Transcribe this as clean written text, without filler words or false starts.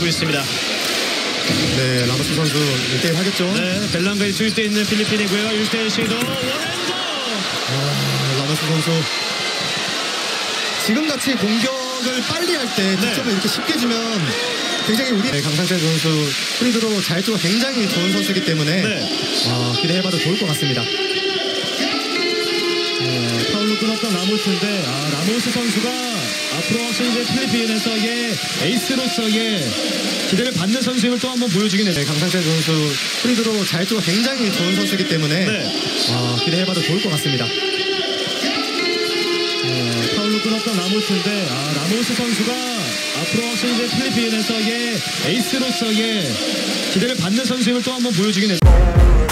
있습니다. 네, 라모스 선수 1대1 하겠죠? 네, 벨랑가에 투입되어 있는 필리핀이고요. 1대1 시도 원핸드. 라모스 선수 지금같이 공격을 빨리 할 때 득점을 이렇게 쉽게 주면 굉장히 우리 강상철 선수 프리드로 자유투가 굉장히 좋은 선수이기 때문에 기대해봐도 좋을 것 같습니다. 파울로 끊었던 라모스인데 라모스 선수가 앞으로 확실히 이제 필리핀에서의 에이스로서의 기대를 받는 선수임을 또 한번 보여주긴 했네요. 강상철 선수 프리드로 자유투가 굉장히 좋은 선수이기 때문에 기대해봐도 좋을 것 같습니다. 파울로 끊었던 라모스인데 라모스 선수가 앞으로 확실히 이제 필리핀에서의 에이스로서의 기대를 받는 선수임을 또 한번 보여주긴 했네요.